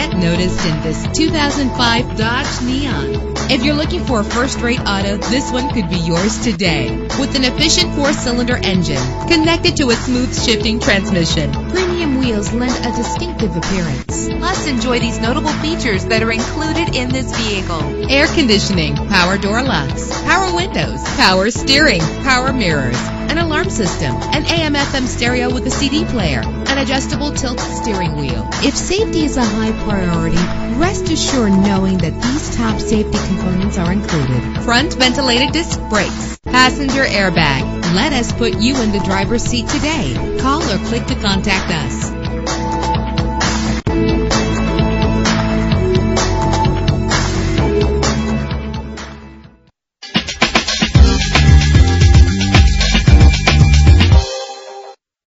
get noticed in this 2005 Dodge Neon. If you're looking for a first-rate auto, this one could be yours today. With an efficient 4-cylinder engine connected to a smooth shifting transmission, premium wheels lend a distinctive appearance. Plus, enjoy these notable features that are included in this vehicle: air conditioning, power door locks, power windows, power steering, power mirrors, an alarm system, an AM/FM stereo with a CD player, an adjustable tilt steering wheel. If safety is a high priority, rest assured knowing that these top safety components are included: front ventilated disc brakes, passenger airbag. Let us put you in the driver's seat today. Call or click to contact us.